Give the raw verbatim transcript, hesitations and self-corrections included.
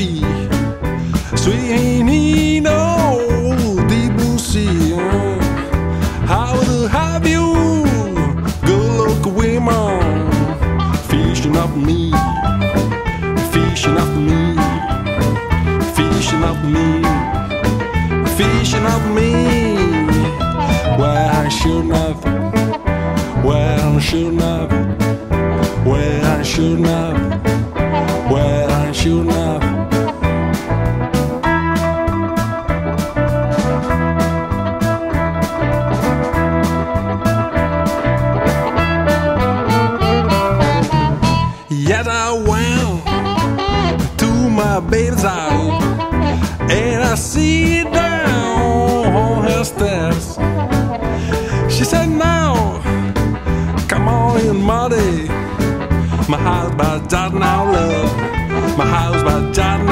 free. Swinging old Debussy. How to have you? Good look women. Fishing up me. Fishing up me. Fishing up me. Fishing up me. Where I should not. Where I should not. Where I should not. Where I should not. Yet I went to my baby's house and I sit down on her stairs. She said, now, come on in, Marty. My house by John now, love. My house by John